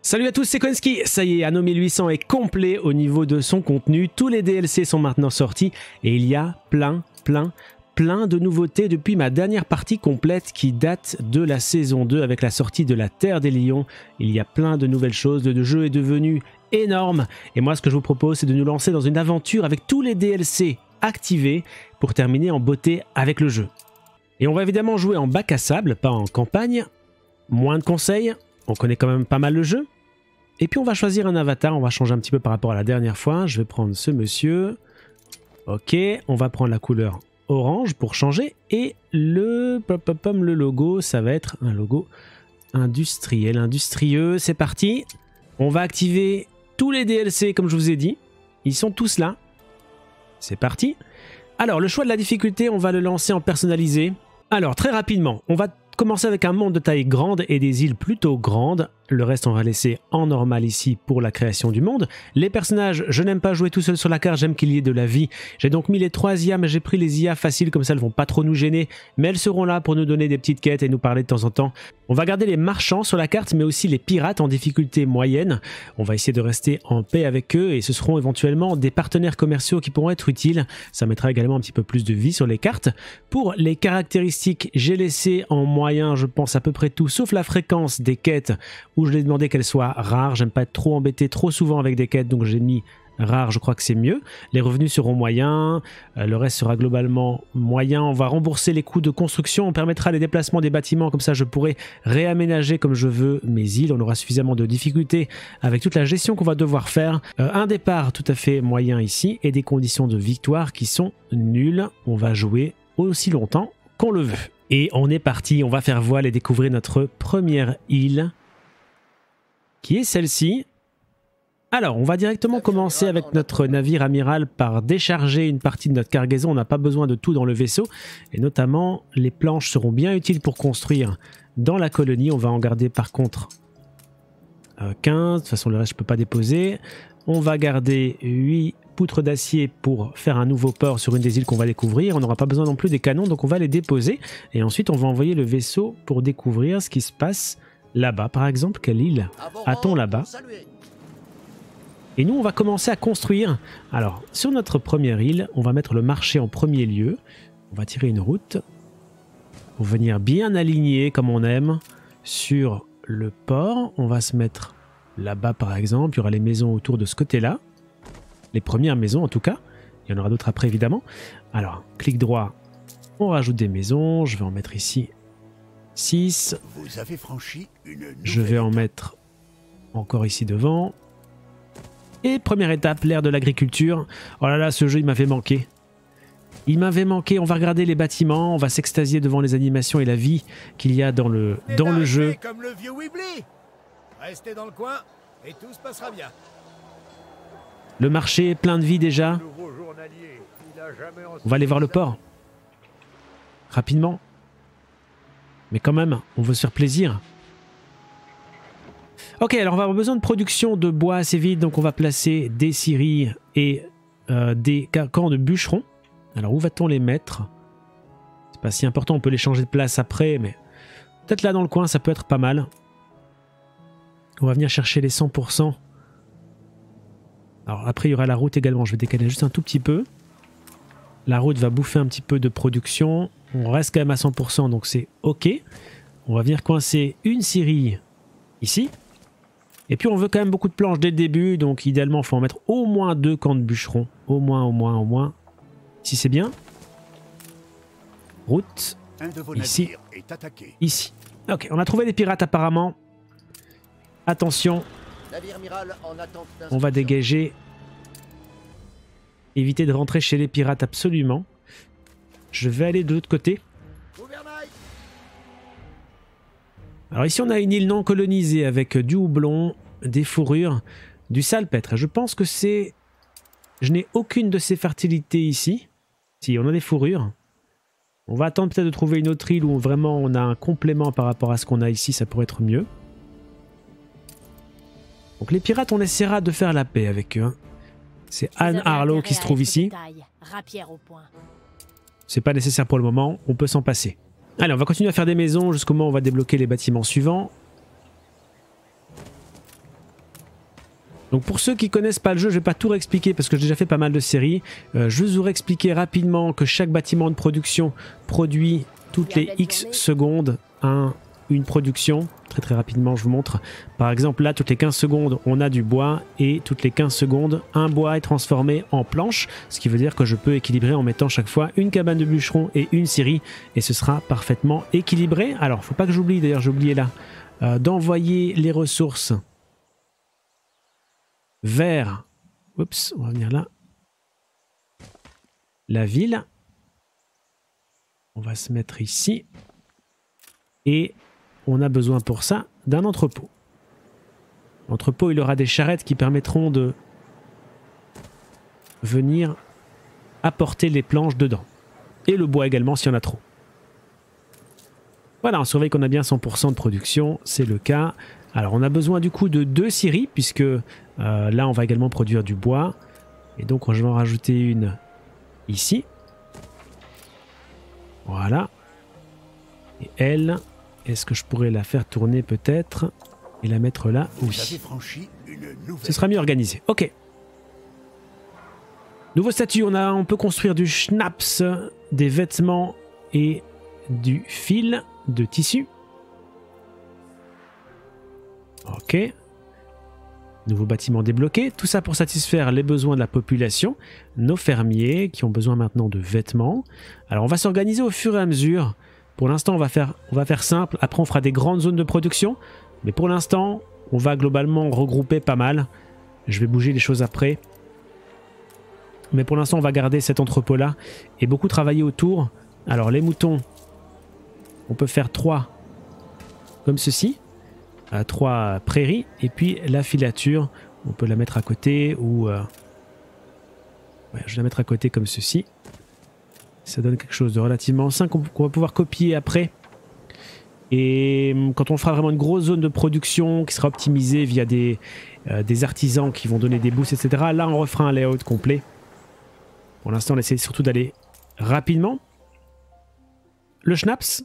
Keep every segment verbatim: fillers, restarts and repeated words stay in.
Salut à tous, c'est Konski. Ça y est, Anno mille huit cents est complet au niveau de son contenu. Tous les D L C sont maintenant sortis et il y a plein, plein, plein de nouveautés depuis ma dernière partie complète qui date de la saison deux avec la sortie de la Terre des Lions. Il y a plein de nouvelles choses, le jeu est devenu énorme et moi ce que je vous propose c'est de nous lancer dans une aventure avec tous les D L C activés pour terminer en beauté avec le jeu. Et on va évidemment jouer en bac à sable, pas en campagne. Moins de conseils, on connaît quand même pas mal le jeu. Et puis on va choisir un avatar, on va changer un petit peu par rapport à la dernière fois. Je vais prendre ce monsieur. Ok, on va prendre la couleur orange pour changer. Et le, pop, pop, pop, le logo, ça va être un logo industriel, industrieux. C'est parti. On va activer tous les D L C comme je vous ai dit. Ils sont tous là. C'est parti. Alors le choix de la difficulté, on va le lancer en personnalisé. Alors très rapidement, on va commencer avec un monde de taille grande et des îles plutôt grandes. Le reste, on va laisser en normal ici pour la création du monde. Les personnages, je n'aime pas jouer tout seul sur la carte, j'aime qu'il y ait de la vie. J'ai donc mis les trois I A, mais j'ai pris les I A faciles, comme ça elles vont pas trop nous gêner. Mais elles seront là pour nous donner des petites quêtes et nous parler de temps en temps. On va garder les marchands sur la carte, mais aussi les pirates en difficulté moyenne. On va essayer de rester en paix avec eux et ce seront éventuellement des partenaires commerciaux qui pourront être utiles. Ça mettra également un petit peu plus de vie sur les cartes. Pour les caractéristiques, j'ai laissé en moyen, je pense, à peu près tout, sauf la fréquence des quêtes, où je l'ai demandé qu'elle soit rare. J'aime pas être trop embêté trop souvent avec des quêtes, donc j'ai mis rare, je crois que c'est mieux. Les revenus seront moyens, euh, le reste sera globalement moyen. On va rembourser les coûts de construction, on permettra les déplacements des bâtiments, comme ça je pourrai réaménager comme je veux mes îles. On aura suffisamment de difficultés avec toute la gestion qu'on va devoir faire. Euh, un départ tout à fait moyen ici et des conditions de victoire qui sont nulles. On va jouer aussi longtemps qu'on le veut. Et on est parti, on va faire voile et découvrir notre première île, qui est celle-ci. Alors, on va directement commencer avec notre navire amiral par décharger une partie de notre cargaison. On n'a pas besoin de tout dans le vaisseau. Et notamment, les planches seront bien utiles pour construire dans la colonie. On va en garder par contre euh, quinze. De toute façon, le reste, je ne peux pas déposer. On va garder huit poutres d'acier pour faire un nouveau port sur une des îles qu'on va découvrir. On n'aura pas besoin non plus des canons, donc on va les déposer. Et ensuite, on va envoyer le vaisseau pour découvrir ce qui se passe là-bas. Par exemple, quelle île a-t-on là-bas? Et nous, on va commencer à construire. Alors, sur notre première île, on va mettre le marché en premier lieu. On va tirer une route pour venir bien aligner, comme on aime, sur le port. On va se mettre là-bas, par exemple. Il y aura les maisons autour de ce côté-là. Les premières maisons, en tout cas. Il y en aura d'autres après, évidemment. Alors, clic droit, on rajoute des maisons. Je vais en mettre ici six. Vous avez franchi une Je vais en mettre encore ici devant. Et première étape, l'ère de l'agriculture. Oh là là, ce jeu, il m'avait manqué. Il m'avait manqué. On va regarder les bâtiments, on va s'extasier devant les animations et la vie qu'il y a dans le, dans le jeu. Comme le vieux Weebly. Restez dans le coin et tout se passera bien. Le marché est plein de vie déjà. On va aller voir le port. Rapidement. Mais quand même, on veut se faire plaisir. Ok, alors on va avoir besoin de production de bois assez vite, donc on va placer des scieries et euh, des camps de bûcherons. Alors où va-t-on les mettre? C'est pas si important, on peut les changer de place après, mais peut-être là dans le coin, ça peut être pas mal. On va venir chercher les cent pour cent. Alors après, il y aura la route également, je vais décaler juste un tout petit peu. La route va bouffer un petit peu de production. On reste quand même à cent pour cent, donc c'est ok. On va venir coincer une scierie ici. Et puis on veut quand même beaucoup de planches dès le début, donc idéalement il faut en mettre au moins deux camps de bûcherons. Au moins, au moins, au moins. Ici c'est bien. Route. Un de vos ici. est attaqué. Ici. Ok, on a trouvé des pirates apparemment. Attention. En attente on va dégager. Éviter de rentrer chez les pirates absolument. Je vais aller de l'autre côté. Alors ici on a une île non colonisée avec du houblon, des fourrures, du salpêtre. Je pense que c'est... Je n'ai aucune de ces fertilités ici. Si, on a des fourrures. On va attendre peut-être de trouver une autre île où vraiment on a un complément par rapport à ce qu'on a ici, ça pourrait être mieux. Donc les pirates, on essaiera de faire la paix avec eux. Hein. C'est Anne Harlow qui se trouve ici. C'est pas nécessaire pour le moment, on peut s'en passer. Allez, on va continuer à faire des maisons jusqu'au moment où on va débloquer les bâtiments suivants. Donc pour ceux qui connaissent pas le jeu, je vais pas tout réexpliquer parce que j'ai déjà fait pas mal de séries. Euh, je vous aurais expliqué rapidement que chaque bâtiment de production produit toutes les X secondes un, une production. Très très rapidement, je vous montre. Par exemple, là, toutes les quinze secondes, on a du bois et toutes les quinze secondes, un bois est transformé en planche. Ce qui veut dire que je peux équilibrer en mettant chaque fois une cabane de bûcheron et une scierie et ce sera parfaitement équilibré. Alors, faut pas que j'oublie, d'ailleurs, j'ai oublié là, euh, d'envoyer les ressources vers, oups, on va venir là, la ville. On va se mettre ici. Et on a besoin pour ça d'un entrepôt. L'entrepôt, il aura des charrettes qui permettront de venir apporter les planches dedans. Et le bois également s'il y en a trop. Voilà, on surveille qu'on a bien cent pour cent de production, c'est le cas. Alors on a besoin du coup de deux scieries, puisque euh, là on va également produire du bois. Et donc je vais en rajouter une ici. Voilà. Et elle, est-ce que je pourrais la faire tourner peut-être et la mettre là? Oui. Ce sera mieux organisé. Ok. Nouveau statut, on, a, on peut construire du schnapps, des vêtements et du fil de tissu. Ok. Nouveau bâtiment débloqué. Tout ça pour satisfaire les besoins de la population. Nos fermiers qui ont besoin maintenant de vêtements. Alors on va s'organiser au fur et à mesure. Pour l'instant on va faire, on va faire simple. Après on fera des grandes zones de production. Mais pour l'instant on va globalement regrouper pas mal. Je vais bouger les choses après. Mais pour l'instant on va garder cet entrepôt là. Et beaucoup travailler autour. Alors les moutons. On peut faire trois comme ceci. À trois prairies et puis la filature on peut la mettre à côté ou euh... ouais, je vais la mettre à côté comme ceci, ça donne quelque chose de relativement simple qu'on va pouvoir copier après et quand on fera vraiment une grosse zone de production qui sera optimisée via des, euh, des artisans qui vont donner des boosts etc, là on refera un layout complet. Pour l'instant on essaie surtout d'aller rapidement. Le schnapps,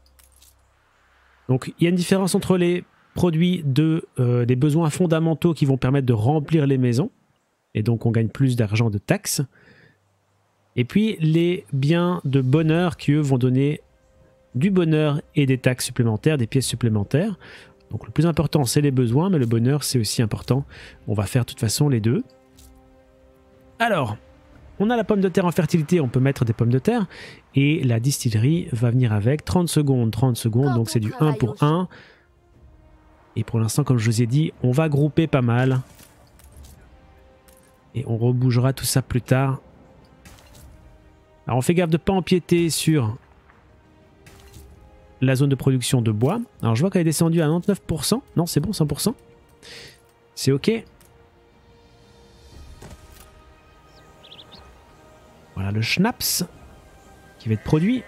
donc il y a une différence entre les produits de, euh, des besoins fondamentaux qui vont permettre de remplir les maisons. Et donc on gagne plus d'argent de taxes. Et puis les biens de bonheur qui eux vont donner du bonheur et des taxes supplémentaires, des pièces supplémentaires. Donc le plus important c'est les besoins, mais le bonheur c'est aussi important. On va faire de toute façon les deux. Alors, on a la pomme de terre en fertilité, on peut mettre des pommes de terre. Et la distillerie va venir avec trente secondes, trente secondes, donc c'est du un pour un. Et pour l'instant, comme je vous ai dit, on va grouper pas mal. Et on rebougera tout ça plus tard. Alors on fait gaffe de ne pas empiéter sur la zone de production de bois. Alors je vois qu'elle est descendue à quatre-vingt-dix-neuf pour cent. Non, c'est bon, cent pour cent. C'est ok. Voilà le schnapps qui va être produit.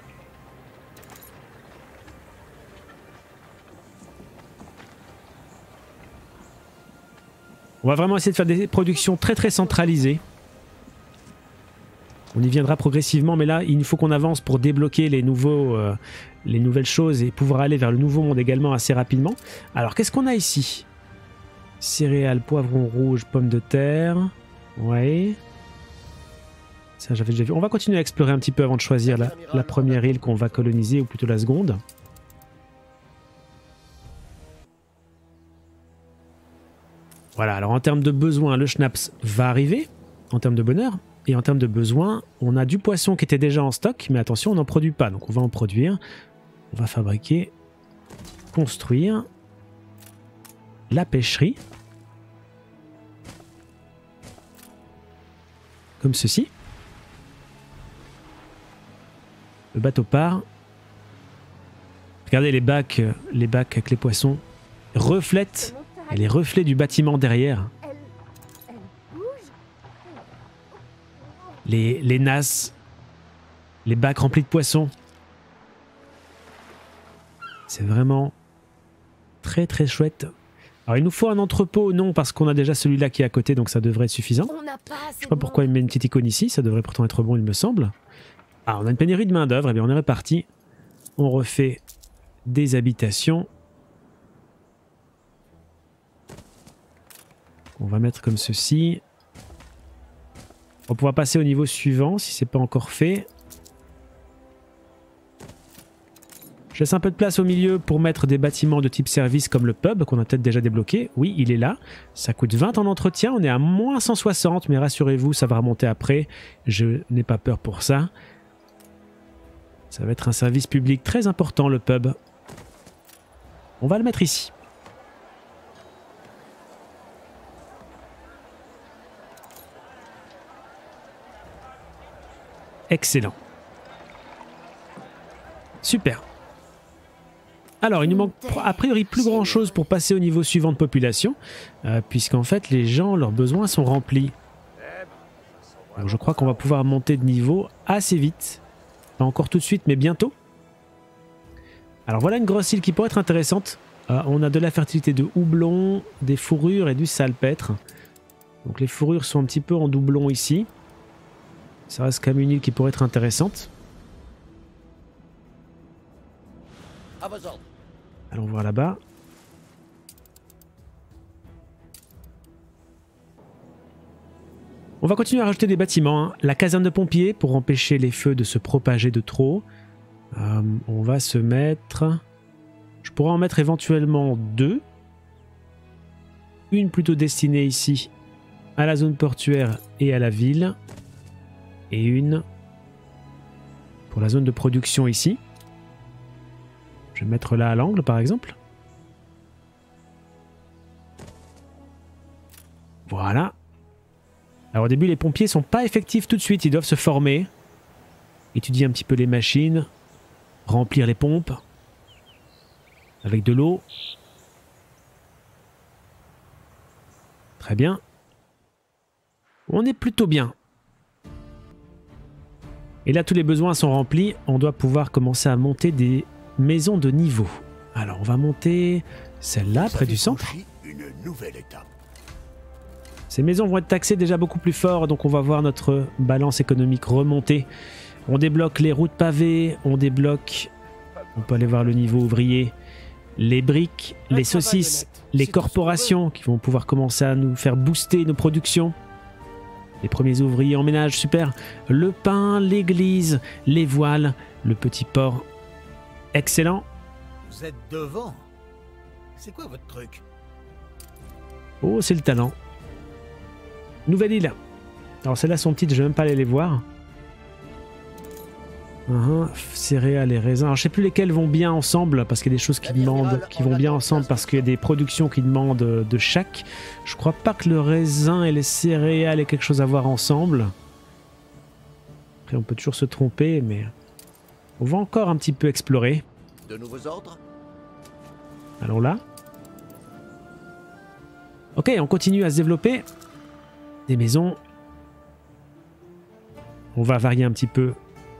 On va vraiment essayer de faire des productions très très centralisées. On y viendra progressivement, mais là, il faut qu'on avance pour débloquer les, nouveaux, euh, les nouvelles choses et pouvoir aller vers le nouveau monde également assez rapidement. Alors, qu'est-ce qu'on a ici? Céréales, poivrons rouges, pommes de terre. Ouais. Ça, j'avais déjà vu. On va continuer à explorer un petit peu avant de choisir la, la première île qu'on va coloniser, ou plutôt la seconde. Voilà, alors en termes de besoins, le schnapps va arriver, en termes de bonheur. Et en termes de besoins, on a du poisson qui était déjà en stock, mais attention, on n'en produit pas. Donc on va en produire. On va fabriquer, construire la pêcherie. Comme ceci. Le bateau part. Regardez les bacs, les bacs avec les poissons reflètent. Et les reflets du bâtiment derrière. Les, les nasses. Les bacs remplis de poissons. C'est vraiment très très chouette. Alors il nous faut un entrepôt, non, parce qu'on a déjà celui-là qui est à côté, donc ça devrait être suffisant. Je sais pas pourquoi il met une petite icône ici, ça devrait pourtant être bon il me semble. Ah, on a une pénurie de main d'œuvre, et bien on est reparti. On refait des habitations. On va mettre comme ceci. On va pouvoir passer au niveau suivant si c'est pas encore fait. Je laisse un peu de place au milieu pour mettre des bâtiments de type service comme le pub qu'on a peut-être déjà débloqué. Oui, il est là. Ça coûte vingt en entretien. On est à moins cent soixante, mais rassurez-vous, ça va remonter après. Je n'ai pas peur pour ça. Ça va être un service public très important, le pub. On va le mettre ici. Excellent. Super. Alors, il nous manque a priori plus grand chose pour passer au niveau suivant de population, euh, puisqu'en fait les gens, leurs besoins sont remplis. Donc, je crois qu'on va pouvoir monter de niveau assez vite. Pas encore tout de suite, mais bientôt. Alors voilà une grosse île qui pourrait être intéressante. Euh, on a de la fertilité de houblon, des fourrures et du salpêtre. Donc les fourrures sont un petit peu en doublon ici. Ça reste quand même une île qui pourrait être intéressante. À vos ordres. Allons voir là-bas. On va continuer à rajouter des bâtiments. Hein. La caserne de pompiers pour empêcher les feux de se propager de trop. Euh, on va se mettre... Je pourrais en mettre éventuellement deux. Une plutôt destinée ici à la zone portuaire et à la ville. Et une pour la zone de production ici. Je vais mettre là à l'angle par exemple. Voilà. Alors au début les pompiers sont pas effectifs tout de suite, ils doivent se former. Étudier un petit peu les machines. Remplir les pompes. Avec de l'eau. Très bien. On est plutôt bien. Et là tous les besoins sont remplis, on doit pouvoir commencer à monter des maisons de niveau. Alors on va monter celle-là près du centre. Une nouvelle étape. Ces maisons vont être taxées déjà beaucoup plus fort, donc on va voir notre balance économique remonter. On débloque les routes pavées, on débloque, on peut aller voir le niveau ouvrier, les briques, les saucisses, les corporations qui vont pouvoir commencer à nous faire booster nos productions. Les premiers ouvriers en ménage, super. Le pain, l'église, les voiles, le petit port. Excellent. Vous êtes devant. C'est quoi votre truc? Oh, c'est le talent. Nouvelle île. Alors celles-là sont petites, je vais même pas aller les voir. Uh-huh. Céréales et raisins. Alors je sais plus lesquels vont bien ensemble parce qu'il y a des choses qui demandent, qui vont bien ensemble parce qu'il y a des productions qui demandent de chaque. Je crois pas que le raisin et les céréales aient quelque chose à voir ensemble. Après on peut toujours se tromper, mais on va encore un petit peu explorer. De nouveaux ordres? Allons là. Ok, on continue à se développer. Des maisons. On va varier un petit peu.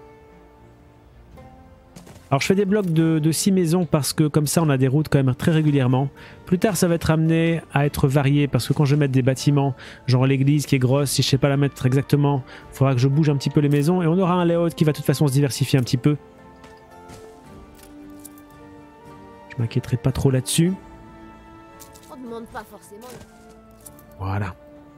Alors je fais des blocs de, de six maisons parce que comme ça on a des routes quand même très régulièrement. Plus tard ça va être amené à être varié parce que quand je vais mettre des bâtiments, genre l'église qui est grosse, si je sais pas la mettre exactement, il faudra que je bouge un petit peu les maisons et on aura un layout qui va de toute façon se diversifier un petit peu. Je m'inquiéterai pas trop là-dessus. On demande pas forcément. Voilà.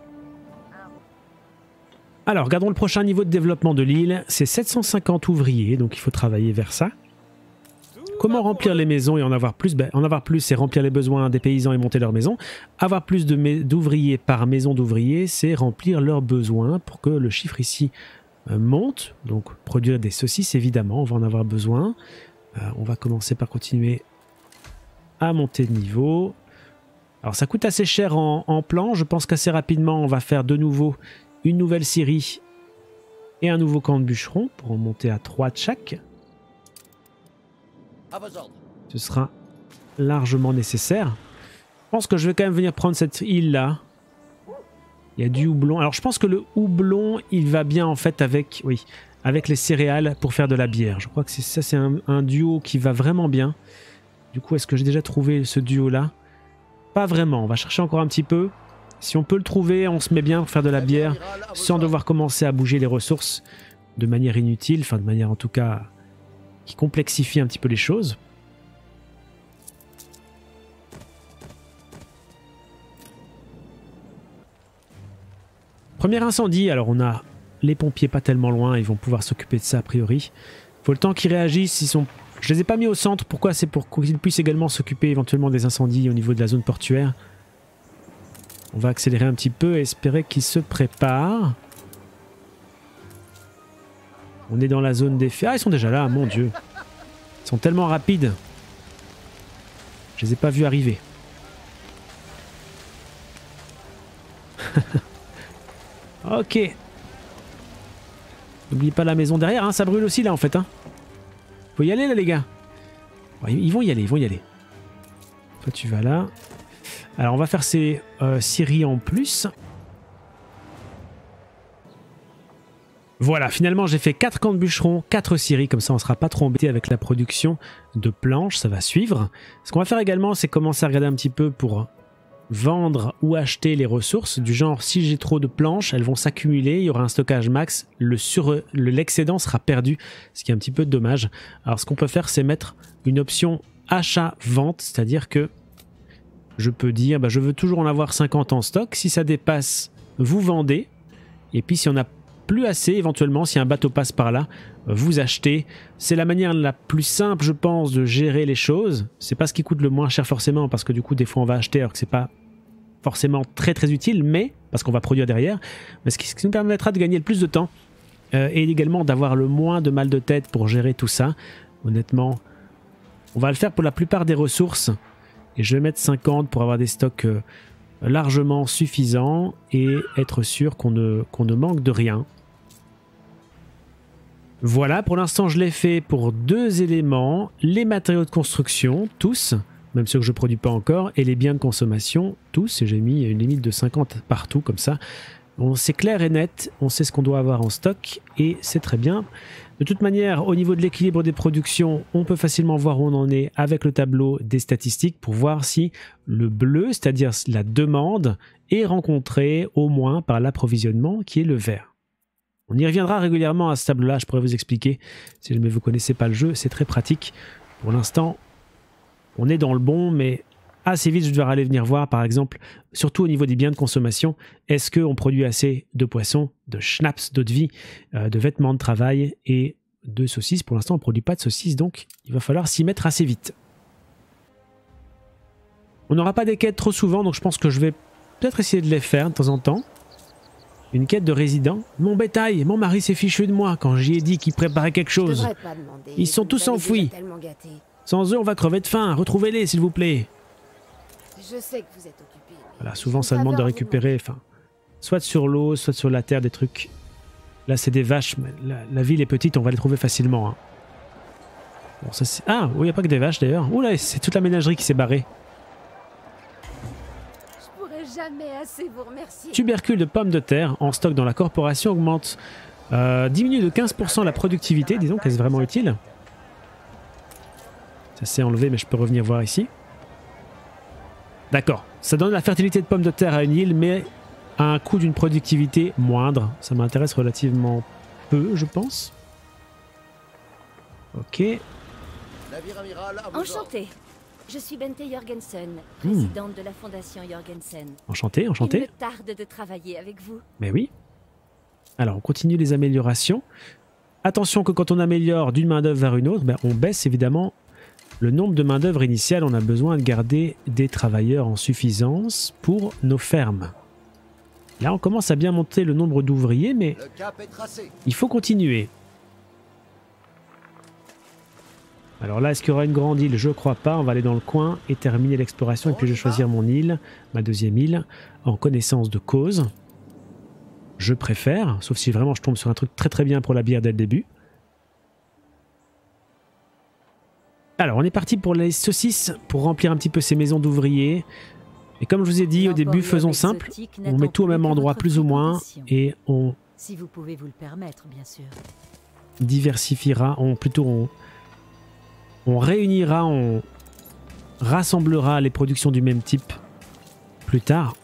Alors regardons le prochain niveau de développement de l'île, c'est sept cent cinquante ouvriers, donc il faut travailler vers ça. Comment remplir les maisons et en avoir plus? Ben, en avoir plus, c'est remplir les besoins des paysans et monter leurs maisons. Avoir plus d'ouvriers par maison d'ouvriers, c'est remplir leurs besoins pour que le chiffre ici euh, monte. Donc produire des saucisses, évidemment, on va en avoir besoin. Euh, on va commencer par continuer à monter de niveau. Alors ça coûte assez cher en, en plan, je pense qu'assez rapidement on va faire de nouveau une nouvelle scierie et un nouveau camp de bûcherons pour en monter à trois de chaque. À vos ordres. Ce sera largement nécessaire. Je pense que je vais quand même venir prendre cette île-là. Il y a du houblon. Alors je pense que le houblon, il va bien en fait avec, oui, avec les céréales pour faire de la bière. Je crois que c'est ça, c'est un, un duo qui va vraiment bien. Du coup, est-ce que j'ai déjà trouvé ce duo-là? Pas vraiment. On va chercher encore un petit peu. Si on peut le trouver, on se met bien pour faire de la bière sans devoir commencer à bouger les ressources de manière inutile, enfin de manière en tout cas qui complexifie un petit peu les choses. Premier incendie, alors on a les pompiers pas tellement loin, ils vont pouvoir s'occuper de ça a priori. Faut le temps qu'ils réagissent, ils sont... je les ai pas mis au centre, pourquoi? C'est pour qu'ils puissent également s'occuper éventuellement des incendies au niveau de la zone portuaire. On va accélérer un petit peu et espérer qu'ils se préparent. On est dans la zone des feux. Ah, ils sont déjà là, mon dieu. Ils sont tellement rapides. Je les ai pas vus arriver. Ok. N'oublie pas la maison derrière, hein, ça brûle aussi là en fait. Hein. Faut y aller là les gars. Ouais, ils vont y aller, ils vont y aller. Toi tu vas là. Alors on va faire ces euh, scieries en plus. Voilà, finalement j'ai fait quatre camps de bûcherons, quatre scieries, comme ça on ne sera pas trop embêté avec la production de planches, ça va suivre. Ce qu'on va faire également, c'est commencer à regarder un petit peu pour vendre ou acheter les ressources, du genre si j'ai trop de planches, elles vont s'accumuler, il y aura un stockage max, le sur, le, l'excédent sera perdu, ce qui est un petit peu dommage. Alors ce qu'on peut faire, c'est mettre une option achat-vente, c'est-à-dire que je peux dire, bah, je veux toujours en avoir cinquante en stock, si ça dépasse, vous vendez, et puis si on a plus assez, éventuellement, si un bateau passe par là, vous achetez. C'est la manière la plus simple, je pense, de gérer les choses. C'est pas ce qui coûte le moins cher forcément, parce que du coup, des fois, on va acheter alors que c'est pas forcément très très utile, mais parce qu'on va produire derrière. Mais ce qui, ce qui nous permettra de gagner le plus de temps euh, et également d'avoir le moins de mal de tête pour gérer tout ça. Honnêtement, on va le faire pour la plupart des ressources. Et je vais mettre cinquante pour avoir des stocks euh, largement suffisants et être sûr qu'on ne, qu'on ne manque de rien. Voilà, pour l'instant je l'ai fait pour deux éléments, les matériaux de construction, tous, même ceux que je ne produis pas encore, et les biens de consommation, tous, et j'ai mis une limite de cinquante partout comme ça. Bon, c'est clair et net, on sait ce qu'on doit avoir en stock, et c'est très bien. De toute manière, au niveau de l'équilibre des productions, on peut facilement voir où on en est avec le tableau des statistiques pour voir si le bleu, c'est-à-dire la demande, est rencontré au moins par l'approvisionnement qui est le vert. On y reviendra régulièrement à ce tableau-là, je pourrais vous expliquer. Si jamais vous ne connaissez pas le jeu, c'est très pratique. Pour l'instant, on est dans le bon, mais assez vite, je devrais aller venir voir, par exemple, surtout au niveau des biens de consommation, est-ce qu'on produit assez de poissons, de schnapps, d'eau de vie, euh, de vêtements de travail et de saucisses. Pour l'instant, on ne produit pas de saucisses, donc il va falloir s'y mettre assez vite. On n'aura pas des quêtes trop souvent, donc je pense que je vais peut-être essayer de les faire de temps en temps. Une quête de résident. Mon bétail, mon mari s'est fichu de moi quand j'y ai dit qu'il préparait quelque chose. Ils sont tous enfouis. Sans eux, on va crever de faim. Retrouvez-les, s'il vous plaît. Je sais que vous êtes occupé. Voilà, souvent ça demande de récupérer, enfin, soit sur l'eau, soit sur la terre, des trucs. Là, c'est des vaches, mais la, la ville est petite, on va les trouver facilement. Hein. Bon, ça, c'est... Ah, oui, il n'y a pas que des vaches d'ailleurs. Oula, c'est toute la ménagerie qui s'est barrée. Jamais assez vous remercier. Tubercule de pommes de terre en stock dans la corporation augmente. Euh, diminue de quinze pour cent la productivité, disons qu'est-ce vraiment utile. Ça s'est enlevé, mais je peux revenir voir ici. D'accord. Ça donne la fertilité de pommes de terre à une île, mais à un coût d'une productivité moindre. Ça m'intéresse relativement peu, je pense. Ok. Enchanté. Je suis Bente Jorgensen, présidente mmh. de la fondation Jorgensen. Enchanté, enchanté. Il me tarde de travailler avec vous. Mais oui. Alors, on continue les améliorations. Attention que quand on améliore d'une main-d'œuvre vers une autre, ben, on baisse évidemment le nombre de main-d'œuvre initiale. On a besoin de garder des travailleurs en suffisance pour nos fermes. Là, on commence à bien monter le nombre d'ouvriers, mais il faut continuer. Alors là, est-ce qu'il y aura une grande île? Je ne crois pas. On va aller dans le coin et terminer l'exploration. Et puis je vais choisir mon île, ma deuxième île, en connaissance de cause. Je préfère, sauf si vraiment je tombe sur un truc très très bien pour la bière dès le début. Alors, on est parti pour les saucisses, pour remplir un petit peu ces maisons d'ouvriers. Et comme je vous ai dit au début, faisons simple. On met tout au même endroit, plus ou moins, et on... Si vous pouvez vous le permettre, bien sûr. Diversifiera, on, plutôt on... On réunira, on rassemblera les productions du même type plus tard.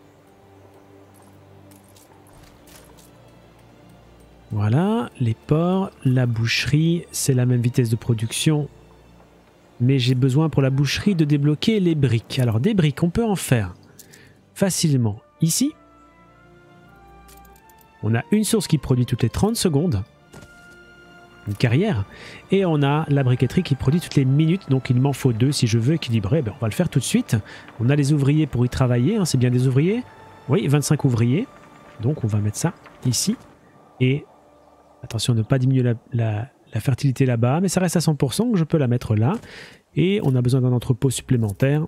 Voilà, les porcs, la boucherie, c'est la même vitesse de production. Mais j'ai besoin pour la boucherie de débloquer les briques. Alors des briques, on peut en faire facilement ici. On a une source qui produit toutes les trente secondes. Une carrière. Et on a la briqueterie qui produit toutes les minutes. Donc il m'en faut deux si je veux équilibrer. Ben, on va le faire tout de suite. On a les ouvriers pour y travailler. Hein, c'est bien des ouvriers. Oui, vingt-cinq ouvriers. Donc on va mettre ça ici. Et attention à ne pas diminuer la, la, la fertilité là-bas. Mais ça reste à cent pour cent. Donc je peux la mettre là. Et on a besoin d'un entrepôt supplémentaire.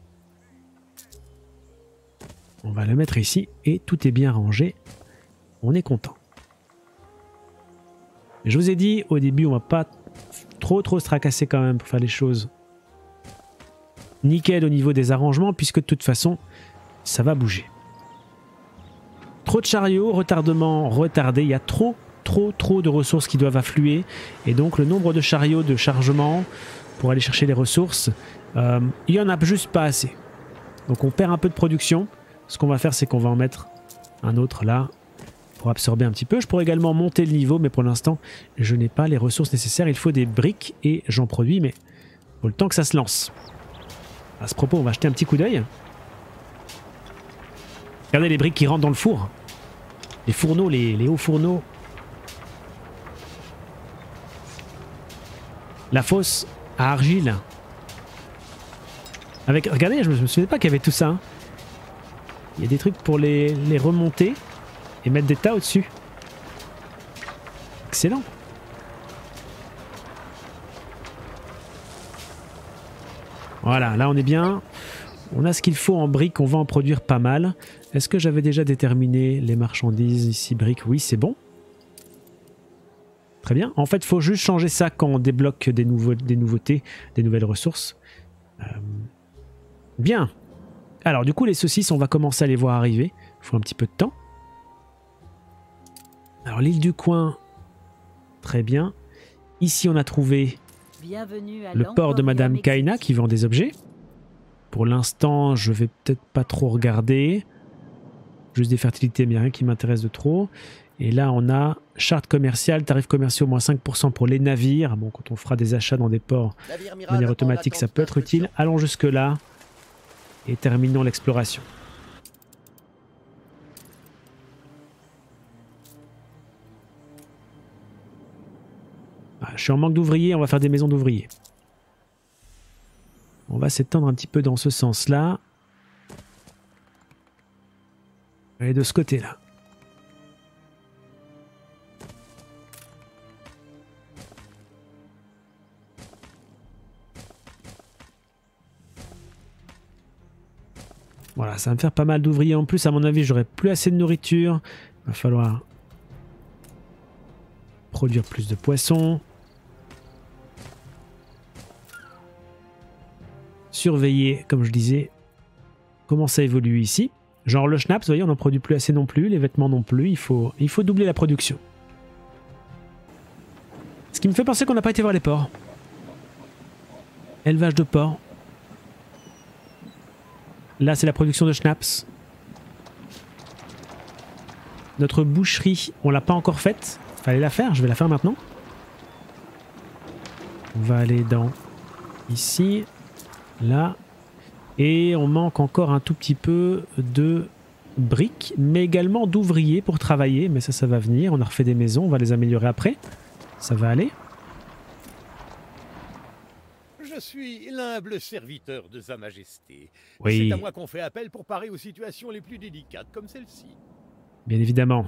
On va le mettre ici et tout est bien rangé. On est content. Je vous ai dit au début, on va pas trop trop se tracasser quand même pour faire les choses nickel au niveau des arrangements puisque de toute façon, ça va bouger. Trop de chariots, retardement retardé. Il y a trop trop trop de ressources qui doivent affluer et donc le nombre de chariots de chargement pour aller chercher les ressources, euh, il n'y en a juste pas assez. Donc on perd un peu de production. Ce qu'on va faire, c'est qu'on va en mettre un autre là pour absorber un petit peu. Je pourrais également monter le niveau, mais pour l'instant, je n'ai pas les ressources nécessaires. Il faut des briques et j'en produis, mais il faut le temps que ça se lance. À ce propos, on va jeter un petit coup d'œil. Regardez les briques qui rentrent dans le four. Les fourneaux, les, les hauts fourneaux. La fosse à argile. Avec, regardez, je ne me souvenais pas qu'il y avait tout ça. Hein. Il y a des trucs pour les, les remonter et mettre des tas au-dessus. Excellent. Voilà, là on est bien. On a ce qu'il faut en briques, on va en produire pas mal. Est-ce que j'avais déjà déterminé les marchandises ici, briques? Oui, c'est bon. Très bien. En fait, il faut juste changer ça quand on débloque des, nouveaux, des nouveautés, des nouvelles ressources. Euh, bien. Alors du coup les saucisses on va commencer à les voir arriver, il faut un petit peu de temps. Alors l'île du coin, très bien. Ici on a trouvé le port de Madame Kaina qui vend des objets. Pour l'instant je vais peut-être pas trop regarder. Juste des fertilités mais rien qui m'intéresse de trop. Et là on a charte commerciale, tarifs commerciaux moins cinq pour cent pour les navires. Bon quand on fera des achats dans des ports de manière automatique ça peut être utile. Allons jusque là. Et terminons l'exploration. Ah, je suis en manque d'ouvriers, on va faire des maisons d'ouvriers. On va s'étendre un petit peu dans ce sens-là. Et de ce côté-là. Voilà, ça va me faire pas mal d'ouvriers en plus. À mon avis, j'aurai plus assez de nourriture. Il va falloir produire plus de poissons. Surveiller, comme je disais, comment ça évolue ici. Genre le schnapps, vous voyez, on n'en produit plus assez non plus. Les vêtements non plus. Il faut, il faut doubler la production. Ce qui me fait penser qu'on n'a pas été voir les porcs. Élevage de porcs. Là, c'est la production de schnapps. Notre boucherie, on l'a pas encore faite. Fallait la faire, je vais la faire maintenant. On va aller dans ici, là. Et on manque encore un tout petit peu de briques, mais également d'ouvriers pour travailler. Mais ça, ça va venir. On a refait des maisons, on va les améliorer après. Ça va aller. Je suis l'humble serviteur de Sa Majesté. Oui. C'est à moi qu'on fait appel pour parer aux situations les plus délicates comme celle-ci. Bien évidemment.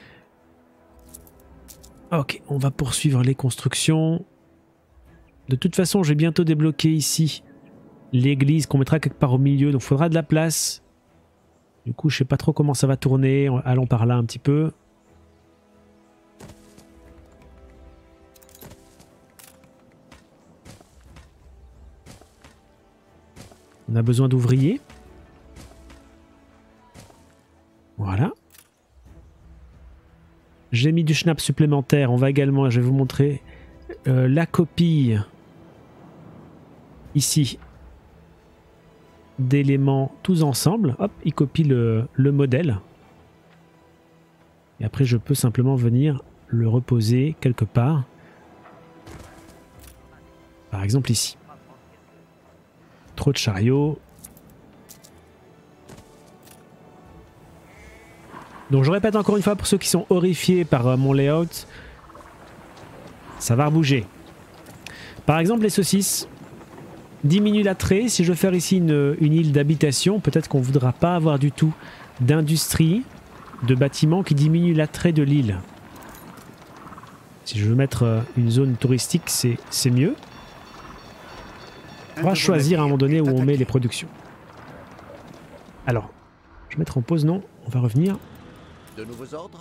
Ok, on va poursuivre les constructions. De toute façon, je vais bientôt débloquer ici l'église qu'on mettra quelque part au milieu. Donc il faudra de la place. Du coup, je sais pas trop comment ça va tourner. Allons par là un petit peu. On a besoin d'ouvriers. Voilà. J'ai mis du schnapp supplémentaire. On va également, je vais vous montrer euh, la copie ici d'éléments tous ensemble. Hop, il copie le, le modèle. Et après, je peux simplement venir le reposer quelque part. Par exemple ici. Trop de chariots. Donc je répète encore une fois pour ceux qui sont horrifiés par euh, mon layout, ça va rebouger. Par exemple les saucisses diminuent l'attrait. Si je veux faire ici une, une île d'habitation, peut-être qu'on ne voudra pas avoir du tout d'industrie, de bâtiments qui diminuent l'attrait de l'île. Si je veux mettre euh, une zone touristique, c'est mieux. On va choisir à un moment donné où on met les productions. Alors, je vais mettre en pause, non, on va revenir. De nouveaux ordres?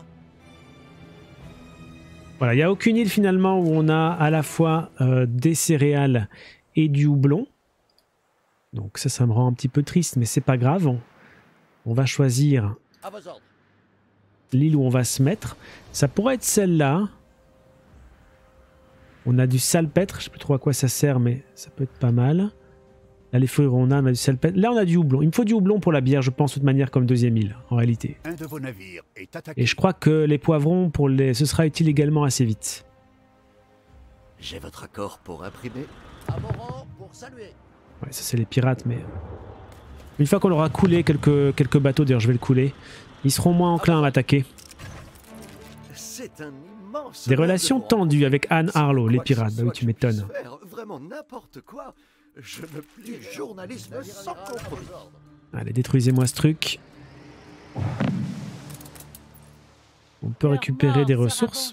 Voilà, il n'y a aucune île finalement où on a à la fois euh, des céréales et du houblon. Donc ça, ça me rend un petit peu triste, mais c'est pas grave. On, on va choisir l'île où on va se mettre. Ça pourrait être celle-là. On a du salpêtre, je ne sais plus trop à quoi ça sert, mais ça peut être pas mal. Là, les fourrures, on a, on a du salpêtre. Là, on a du houblon. Il me faut du houblon pour la bière, je pense, de toute manière, comme deuxième île, en réalité. Un de vos navires est attaqué. Et je crois que les poivrons, pour les... ce sera utile également assez vite. J'ai votre accord pour imprimer. À mon rang pour saluer. Ouais, ça, c'est les pirates, mais... Une fois qu'on aura coulé quelques, quelques bateaux, d'ailleurs, je vais le couler, ils seront moins enclins à m'attaquer. C'est un immense... Des relations tendues avec Anne Harlow, les pirates. Bah oui, tu m'étonnes. Vraiment n'importe quoi. Je me plie journalisme sans compromis. Allez, détruisez-moi ce truc. On peut récupérer des ressources.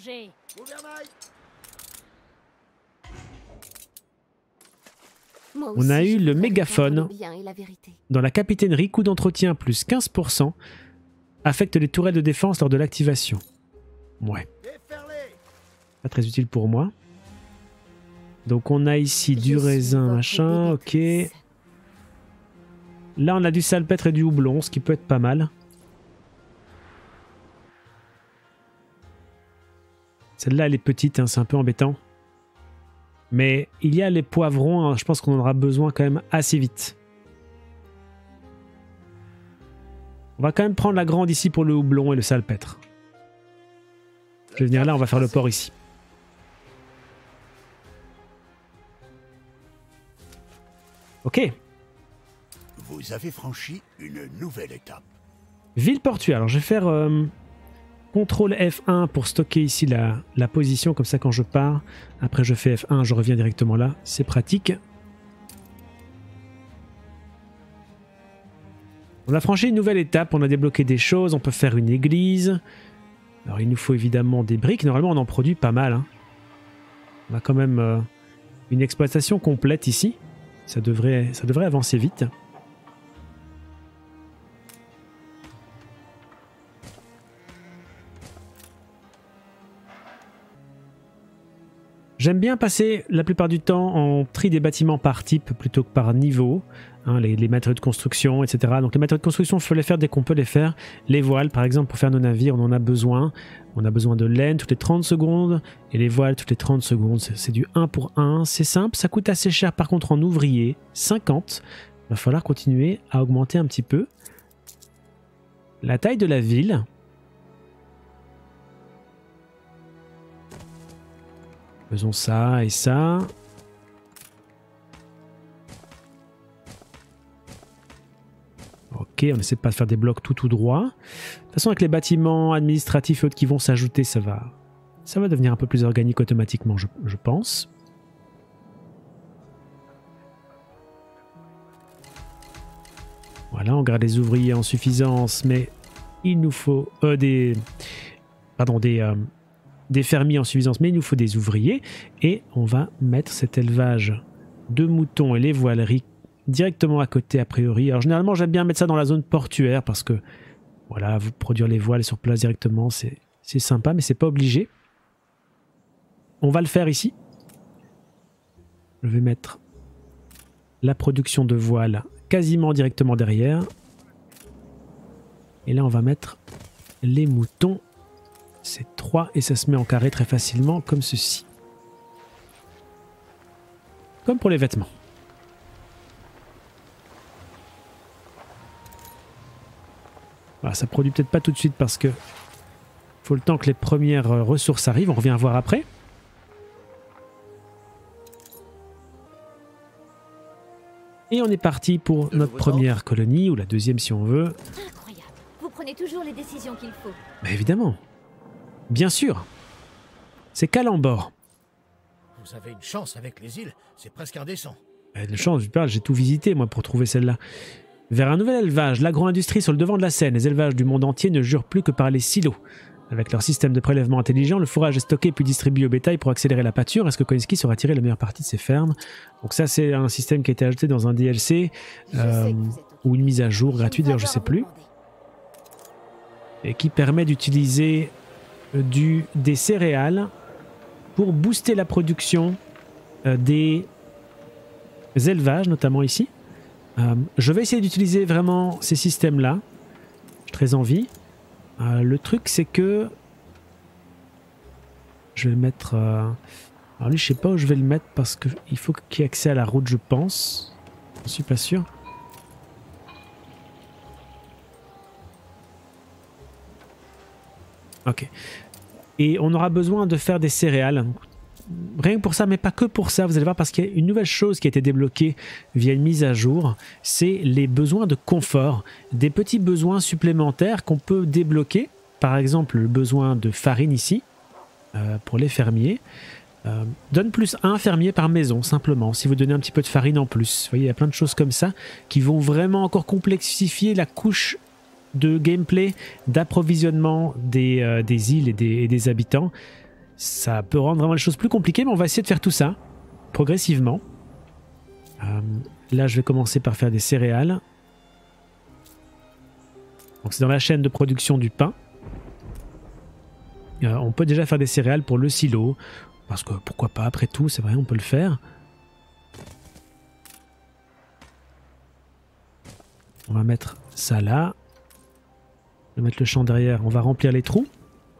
On a eu le mégaphone. Dans la capitainerie, coût d'entretien plus quinze pour cent affecte les tourelles de défense lors de l'activation. Ouais. Pas très utile pour moi. Donc on a ici du raisin, machin, ok. Là on a du salpêtre et du houblon, ce qui peut être pas mal. Celle-là elle est petite, hein, c'est un peu embêtant. Mais il y a les poivrons, hein, je pense qu'on en aura besoin quand même assez vite. On va quand même prendre la grande ici pour le houblon et le salpêtre. Je vais venir là, on va faire le port ici. Ok. Vous avez franchi une nouvelle étape. Ville portuaire. Alors je vais faire euh, contrôle F un pour stocker ici la, la position. Comme ça quand je pars, après je fais F un, je reviens directement là. C'est pratique. On a franchi une nouvelle étape. On a débloqué des choses. On peut faire une église. Alors il nous faut évidemment des briques. Normalement on en produit pas mal. Hein. On a quand même euh, une exploitation complète ici. Ça devrait, ça devrait avancer vite. J'aime bien passer la plupart du temps en tri des bâtiments par type plutôt que par niveau. Hein, les, les matériaux de construction, et cetera. Donc les matériaux de construction, il faut les faire dès qu'on peut les faire. Les voiles, par exemple, pour faire nos navires, on en a besoin. On a besoin de laine toutes les trente secondes et les voiles toutes les trente secondes. C'est du un pour un, c'est simple. Ça coûte assez cher par contre en ouvrier, cinquante. Il va falloir continuer à augmenter un petit peu. La taille de la ville. Faisons ça et ça. Ok, on essaie de pas faire des blocs tout tout droit. De toute façon, avec les bâtiments administratifs et autres qui vont s'ajouter, ça va, ça va devenir un peu plus organique automatiquement, je, je pense. Voilà, on garde les ouvriers en suffisance, mais il nous faut euh, des, pardon, des, euh, des fermiers en suffisance, mais il nous faut des ouvriers. Et on va mettre cet élevage de moutons et les voileries directement à côté a priori. Alors généralement j'aime bien mettre ça dans la zone portuaire parce que voilà, vous produire les voiles sur place directement c'est sympa, mais c'est pas obligé. On va le faire ici. Je vais mettre la production de voiles quasiment directement derrière. Et là on va mettre les moutons. C'est trois et ça se met en carré très facilement comme ceci. Comme pour les vêtements. Voilà, ça produit peut-être pas tout de suite parce que faut le temps que les premières ressources arrivent. On revient voir après. Et on est parti pour notre première colonie, ou la deuxième si on veut. Vous prenez toujours les décisions qu'il faut. Bah évidemment. Bien sûr. C'est Calambor. Vous avez une chance avec les îles, c'est presque indécent. Bah, de chance, je parle, j'ai tout visité moi pour trouver celle-là. Vers un nouvel élevage, l'agro-industrie sur le devant de la scène. Les élevages du monde entier ne jurent plus que par les silos. Avec leur système de prélèvement intelligent, le fourrage est stocké puis distribué au bétail pour accélérer la pâture. Est-ce que Koinski saura tirer la meilleure partie de ses fermes? Donc ça, c'est un système qui a été ajouté dans un D L C euh, ou une mise à jour gratuite, d'ailleurs je sais plus. Et qui permet d'utiliser du, des céréales pour booster la production euh, des élevages, notamment ici. Euh, je vais essayer d'utiliser vraiment ces systèmes-là. J'ai très envie. Euh, le truc, c'est que je vais le mettre... Euh... Alors lui, je sais pas où je vais le mettre parce qu'il faut qu'il y ait accès à la route, je pense. Je suis pas sûr. Ok. Et on aura besoin de faire des céréales. Rien que pour ça, mais pas que pour ça, vous allez voir, parce qu'il y a une nouvelle chose qui a été débloquée via une mise à jour, c'est les besoins de confort, des petits besoins supplémentaires qu'on peut débloquer, par exemple le besoin de farine ici, euh, pour les fermiers, euh, donne plus un fermier par maison, simplement, si vous donnez un petit peu de farine en plus. Vous voyez, il y a plein de choses comme ça qui vont vraiment encore complexifier la couche de gameplay, d'approvisionnement des, euh, des îles et des, et des habitants. Ça peut rendre vraiment les choses plus compliquées, mais on va essayer de faire tout ça progressivement. Euh, là, je vais commencer par faire des céréales. Donc c'est dans la chaîne de production du pain. Euh, on peut déjà faire des céréales pour le silo, parce que pourquoi pas, après tout, c'est vrai, on peut le faire. On va mettre ça là. On va mettre le champ derrière, on va remplir les trous.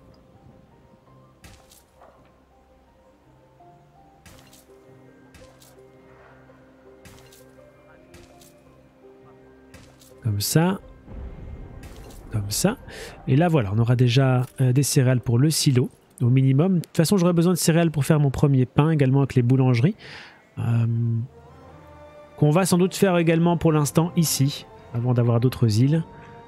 Comme ça. Comme ça. Et là, voilà, on aura déjà euh, des céréales pour le silo, au minimum. De toute façon, j'aurai besoin de céréales pour faire mon premier pain, également avec les boulangeries. Euh, qu'on va sans doute faire également pour l'instant ici, avant d'avoir d'autres îles.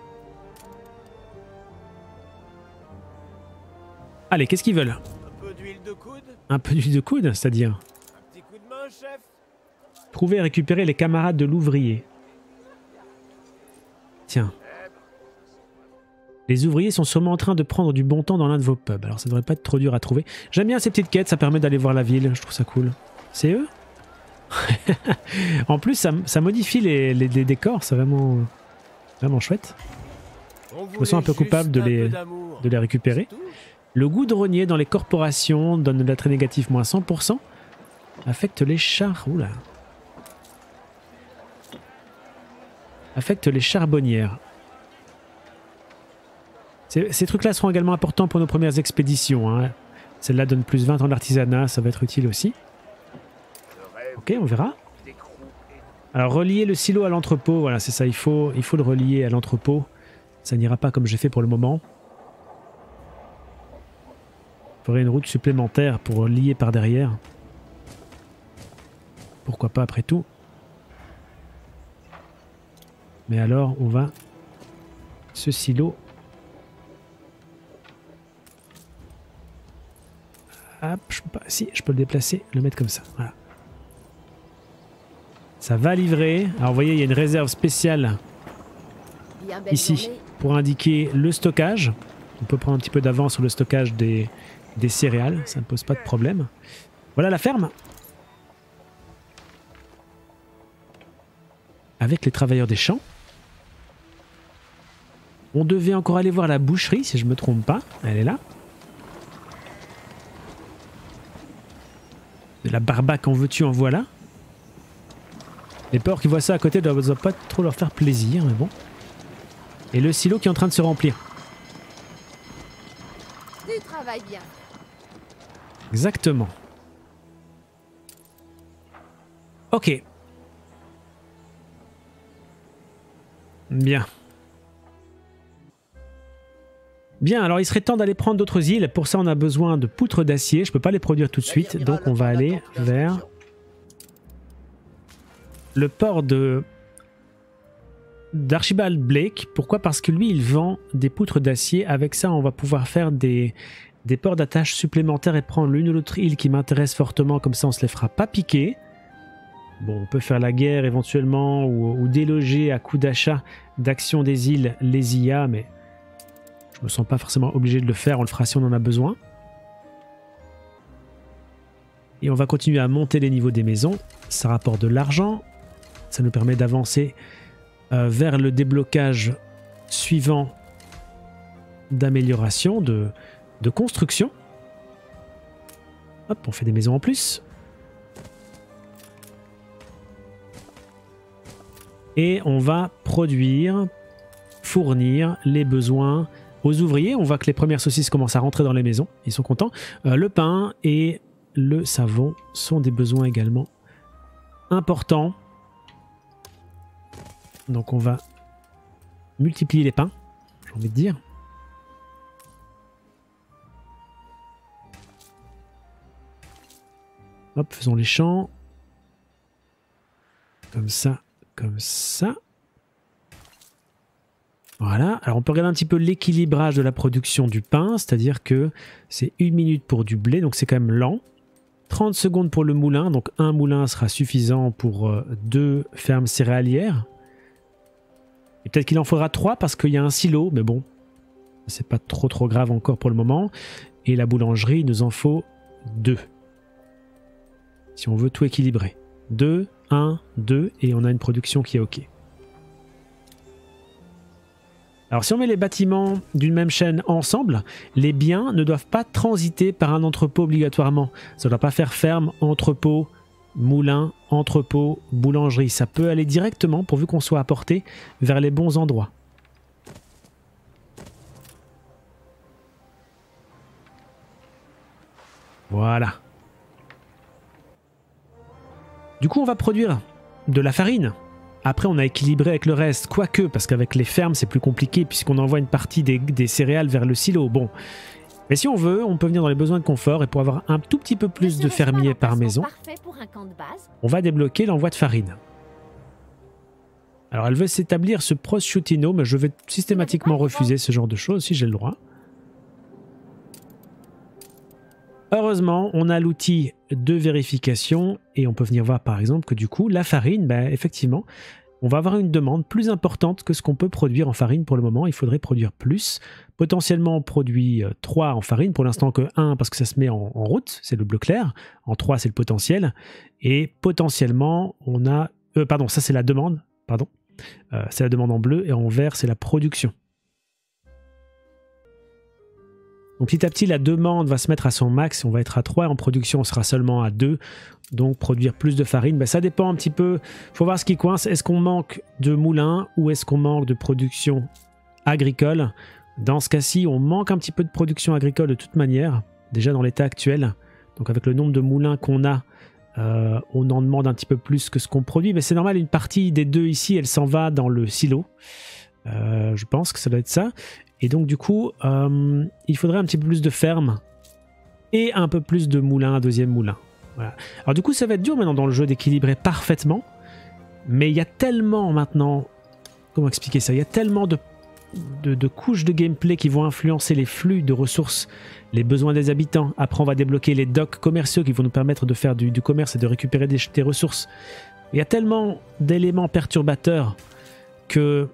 Allez, qu'est-ce qu'ils veulent? Un peu d'huile de coude? Un peu d'huile de coude, c'est-à-dire? Un petit coup de main, chef? Trouver et récupérer les camarades de l'ouvrier. Tiens. Les ouvriers sont sûrement en train de prendre du bon temps dans l'un de vos pubs. Alors ça devrait pas être trop dur à trouver. J'aime bien ces petites quêtes, ça permet d'aller voir la ville. Je trouve ça cool. C'est eux? En plus, ça, ça modifie les, les, les décors. C'est vraiment, vraiment chouette. Je me sens un peu coupable de les, de les récupérer. Le goudronnier dans les corporations donne de l'attrait négatif moins cent pour cent. Affecte les chars. Oula. Affecte les charbonnières. Ces, ces trucs-là seront également importants pour nos premières expéditions. Hein. Celle-là donne plus vingt en artisanat, ça va être utile aussi. Ok, on verra. Alors relier le silo à l'entrepôt, voilà, c'est ça, il faut, il faut le relier à l'entrepôt. Ça n'ira pas comme j'ai fait pour le moment. Il faudrait une route supplémentaire pour lier par derrière. Pourquoi pas après tout. Mais alors, on va... Ce silo... Hop, je peux pas... Si, je peux le déplacer, le mettre comme ça. Voilà. Ça va livrer. Alors, vous voyez, il y a une réserve spéciale ici pour indiquer le stockage. On peut prendre un petit peu d'avance sur le stockage des, des céréales. Ça ne pose pas de problème. Voilà la ferme. Avec les travailleurs des champs. On devait encore aller voir la boucherie, si je ne me trompe pas. Elle est là. De la barbaque en veux-tu, en voilà. Les porcs qui voient ça à côté ne doivent pas trop leur faire plaisir, mais bon. Et le silo qui est en train de se remplir. Tu travailles bien. Exactement. Ok. Bien. Bien, alors il serait temps d'aller prendre d'autres îles. Pour ça, on a besoin de poutres d'acier. Je peux pas les produire tout de suite, donc on va aller vers le port de d'Archibald Blake. Pourquoi? Parce que lui, il vend des poutres d'acier. Avec ça, on va pouvoir faire des, des ports d'attache supplémentaires et prendre l'une ou l'autre île qui m'intéresse fortement. Comme ça, on ne se les fera pas piquer. Bon, on peut faire la guerre éventuellement ou, ou déloger à coup d'achat d'action des îles les I A, mais je me sens pas forcément obligé de le faire. On le fera si on en a besoin. Et on va continuer à monter les niveaux des maisons. Ça rapporte de l'argent. Ça nous permet d'avancer euh, vers le déblocage suivant d'amélioration, de, de construction. Hop, on fait des maisons en plus. Et on va produire, fournir les besoins aux ouvriers. On voit que les premières saucisses commencent à rentrer dans les maisons. Ils sont contents. Euh, le pain et le savon sont des besoins également importants. Donc on va multiplier les pains, j'ai envie de dire. Hop, faisons les champs. Comme ça, comme ça. Voilà, alors on peut regarder un petit peu l'équilibrage de la production du pain, c'est-à-dire que c'est une minute pour du blé, donc c'est quand même lent. trente secondes pour le moulin, donc un moulin sera suffisant pour euh, deux fermes céréalières. Et peut-être qu'il en faudra trois parce qu'il y a un silo, mais bon, c'est pas trop trop grave encore pour le moment. Et la boulangerie, il nous en faut deux. Si on veut tout équilibrer. deux, un, deux, et on a une production qui est OK. Alors si on met les bâtiments d'une même chaîne ensemble, les biens ne doivent pas transiter par un entrepôt obligatoirement. Ça ne doit pas faire ferme, entrepôt, moulin, entrepôt, boulangerie. Ça peut aller directement pourvu qu'on soit apporté vers les bons endroits. Voilà. Du coup, on va produire de la farine. Après, on a équilibré avec le reste, quoique, parce qu'avec les fermes, c'est plus compliqué puisqu'on envoie une partie des, des céréales vers le silo. Bon, mais si on veut, on peut venir dans les besoins de confort et pour avoir un tout petit peu plus de fermiers par maison, on va débloquer l'envoi de farine. Alors, elle veut s'établir ce prosciutino, mais je vais systématiquement refuser ce genre de choses si j'ai le droit. Heureusement, on a l'outil de vérification et on peut venir voir par exemple que du coup, la farine, ben, effectivement, on va avoir une demande plus importante que ce qu'on peut produire en farine pour le moment. Il faudrait produire plus. Potentiellement, on produit trois en farine, pour l'instant que un parce que ça se met en, en route, c'est le bleu clair. En trois, c'est le potentiel. Et potentiellement, on a... Euh, pardon, ça c'est la demande. Pardon. Euh, c'est la demande en bleu et en vert, c'est la production. Donc petit à petit, la demande va se mettre à son max, on va être à trois, en production on sera seulement à deux, donc produire plus de farine, ben, ça dépend un petit peu, il faut voir ce qui coince, est-ce qu'on manque de moulins ou est-ce qu'on manque de production agricole? Dans ce cas-ci, on manque un petit peu de production agricole de toute manière, déjà dans l'état actuel, donc avec le nombre de moulins qu'on a, euh, on en demande un petit peu plus que ce qu'on produit, mais c'est normal, une partie des deux ici, elle s'en va dans le silo, euh, je pense que ça doit être ça. Et donc du coup, euh, il faudrait un petit peu plus de ferme et un peu plus de moulin, un deuxième moulin. Voilà. Alors du coup, ça va être dur maintenant dans le jeu d'équilibrer parfaitement. Mais il y a tellement maintenant... Comment expliquer ça? Il y a tellement de, de, de couches de gameplay qui vont influencer les flux de ressources, les besoins des habitants. Après, on va débloquer les docks commerciaux qui vont nous permettre de faire du, du commerce et de récupérer des, des ressources. Il y a tellement d'éléments perturbateurs que...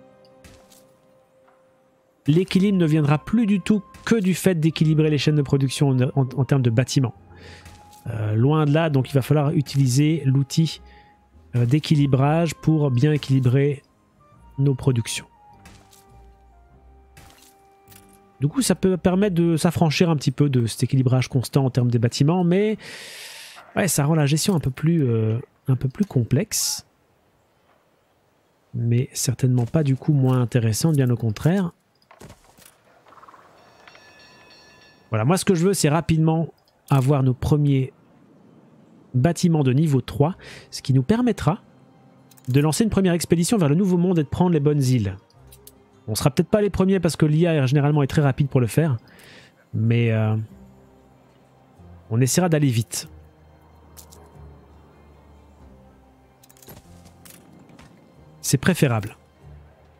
l'équilibre ne viendra plus du tout que du fait d'équilibrer les chaînes de production en, en, en termes de bâtiments. Euh, loin de là, donc il va falloir utiliser l'outil euh, d'équilibrage pour bien équilibrer nos productions. Du coup, ça peut permettre de s'affranchir un petit peu de cet équilibrage constant en termes des bâtiments, mais ouais, ça rend la gestion un peu plus, euh, un peu plus complexe. Mais certainement pas du coup moins intéressante, bien au contraire. Voilà, moi ce que je veux, c'est rapidement avoir nos premiers bâtiments de niveau trois, ce qui nous permettra de lancer une première expédition vers le Nouveau Monde et de prendre les bonnes îles. On sera peut-être pas les premiers parce que l'I A généralement est très rapide pour le faire, mais euh, on essaiera d'aller vite. C'est préférable.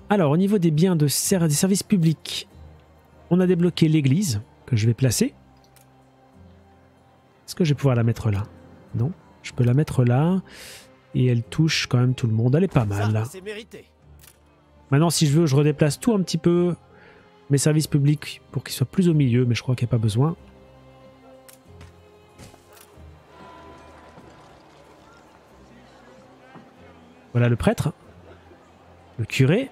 Alors, au niveau des biens de ser des services publics, on a débloqué l'église que je vais placer. Est-ce que je vais pouvoir la mettre là? Non, je peux la mettre là. Et elle touche quand même tout le monde. Elle est pas mal là. Ça, c'est mérité. Maintenant, si je veux, je redéplace tout un petit peu mes services publics pour qu'ils soient plus au milieu, mais je crois qu'il n'y a pas besoin. Voilà le prêtre, le curé,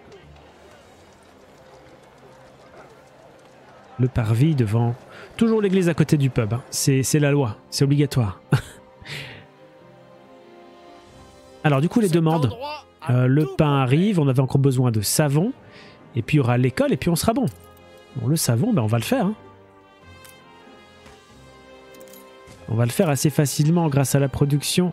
le parvis devant. Toujours l'église à côté du pub, hein. C'est la loi, c'est obligatoire. Alors du coup les demandes, euh, le pain arrive, on avait encore besoin de savon, et puis il y aura l'école, et puis on sera bon. Bon le savon, ben, on va le faire. Hein. On va le faire assez facilement grâce à la production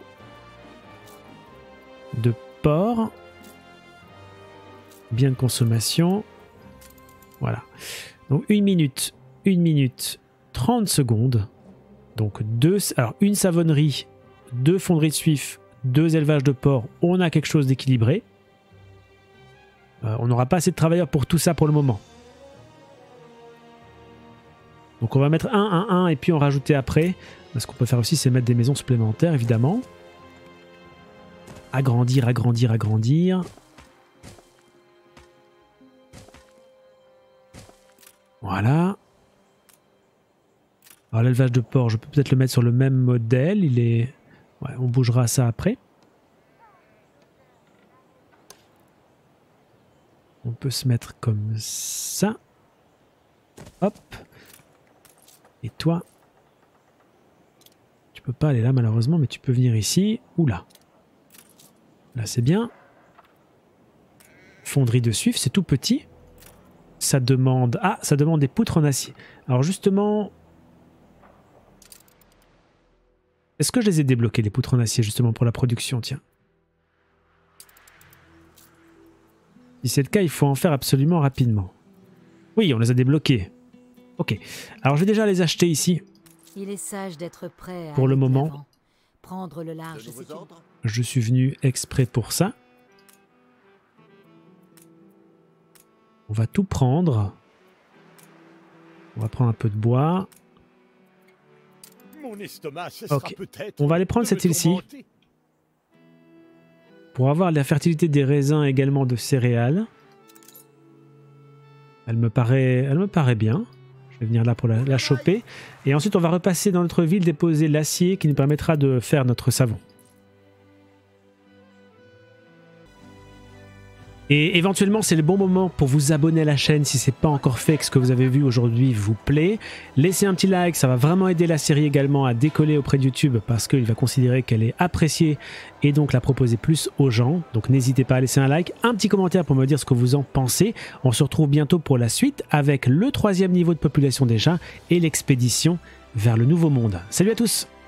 de porc. Bien de consommation. Voilà. Donc une minute, une minute, trente secondes. Donc deux, alors une savonnerie, deux fonderies de suif, deux élevages de porc, on a quelque chose d'équilibré. Euh, on n'aura pas assez de travailleurs pour tout ça pour le moment. Donc on va mettre un, un, un et puis on rajouter après. Ce qu'on peut faire aussi, c'est mettre des maisons supplémentaires, évidemment. Agrandir, agrandir, agrandir. Voilà. Alors l'élevage de porc, je peux peut-être le mettre sur le même modèle. Il est... Ouais, on bougera ça après. On peut se mettre comme ça. Hop. Et toi, tu peux pas aller là malheureusement, mais tu peux venir ici ou là. Là c'est bien. Fonderie de suif, c'est tout petit. Ça demande... Ah, ça demande des poutres en acier. Alors justement... Est-ce que je les ai débloqués, les poutres en acier, justement, pour la production, tiens? Si c'est le cas, il faut en faire absolument rapidement. Oui, on les a débloqués. Ok. Alors, je vais déjà les acheter ici. Il est sage d'être prêt à pour le aller de moment. l'avant. Prendre le large, c'est une- Je suis venu exprès pour ça. On va tout prendre. On va prendre un peu de bois. Mon estomac cessera Ok. peut-être On va aller prendre de cette me île-ci. tourmenter. Pour avoir la fertilité des raisins également de céréales. Elle me paraît, elle me paraît bien. Je vais venir là pour la, la choper. Et ensuite, on va repasser dans notre ville, déposer l'acier qui nous permettra de faire notre savon. Et éventuellement, c'est le bon moment pour vous abonner à la chaîne si ce n'est pas encore fait, que ce que vous avez vu aujourd'hui vous plaît. Laissez un petit like, ça va vraiment aider la série également à décoller auprès de YouTube parce qu'il va considérer qu'elle est appréciée et donc la proposer plus aux gens. Donc n'hésitez pas à laisser un like, un petit commentaire pour me dire ce que vous en pensez. On se retrouve bientôt pour la suite avec le troisième niveau de population déjà et l'expédition vers le Nouveau Monde. Salut à tous!